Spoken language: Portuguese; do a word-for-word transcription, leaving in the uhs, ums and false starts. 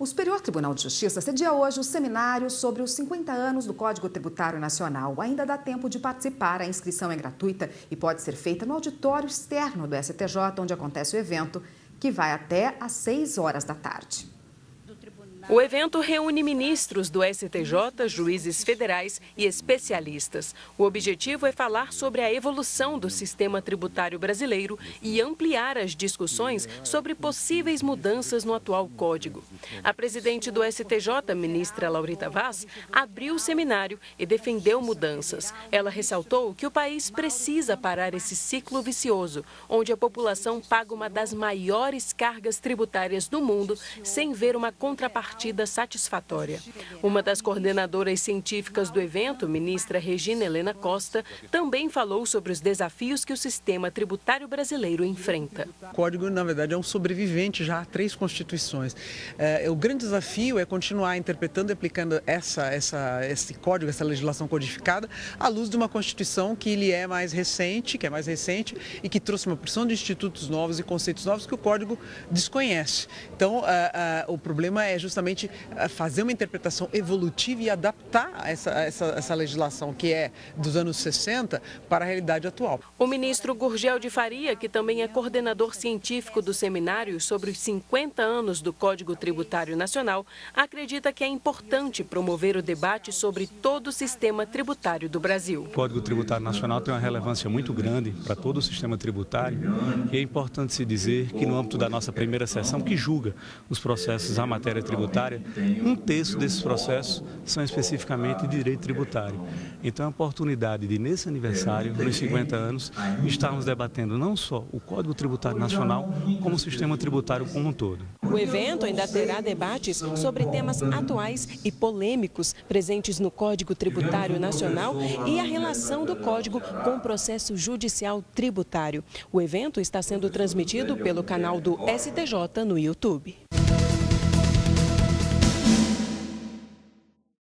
O Superior Tribunal de Justiça cedia hoje o seminário sobre os cinquenta anos do Código Tributário Nacional. Ainda dá tempo de participar, a inscrição é gratuita e pode ser feita no auditório externo do S T J, onde acontece o evento, que vai até às seis horas da tarde. O evento reúne ministros do S T J, juízes federais e especialistas. O objetivo é falar sobre a evolução do sistema tributário brasileiro e ampliar as discussões sobre possíveis mudanças no atual código. A presidente do S T J, ministra Laurita Vaz, abriu o seminário e defendeu mudanças. Ela ressaltou que o país precisa parar esse ciclo vicioso, onde a população paga uma das maiores cargas tributárias do mundo sem ver uma contrapartida satisfatória. Uma das coordenadoras científicas do evento, ministra Regina Helena Costa, também falou sobre os desafios que o sistema tributário brasileiro enfrenta. O Código, na verdade, é um sobrevivente já a três constituições. É, o grande desafio é continuar interpretando e aplicando essa, essa, esse código, essa legislação codificada, à luz de uma Constituição que ele é mais recente, que é mais recente e que trouxe uma porção de institutos novos e conceitos novos que o Código desconhece. Então, a, a, o problema é justamente fazer uma interpretação evolutiva e adaptar essa, essa, essa legislação que é dos anos sessenta para a realidade atual. O ministro Gurgel de Faria, que também é coordenador científico do seminário sobre os cinquenta anos do Código Tributário Nacional, acredita que é importante promover o debate sobre todo o sistema tributário do Brasil. O Código Tributário Nacional tem uma relevância muito grande para todo o sistema tributário e é importante se dizer que no âmbito da nossa primeira sessão, que julga os processos à matéria tributária, um terço desses processos são especificamente de direito tributário. Então, é uma oportunidade de, nesse aniversário, nos cinquenta anos, estarmos debatendo não só o Código Tributário Nacional, como o sistema tributário como um todo. O evento ainda terá debates sobre temas atuais e polêmicos presentes no Código Tributário Nacional e a relação do Código com o processo judicial tributário. O evento está sendo transmitido pelo canal do S T J no YouTube.